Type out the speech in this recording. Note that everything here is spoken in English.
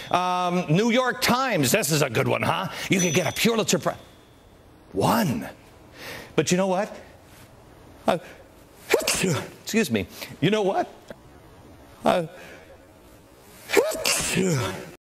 New York Times, this is a good one, huh? You could get a Pulitzer Prize. One. But you know what? Excuse me. You know what?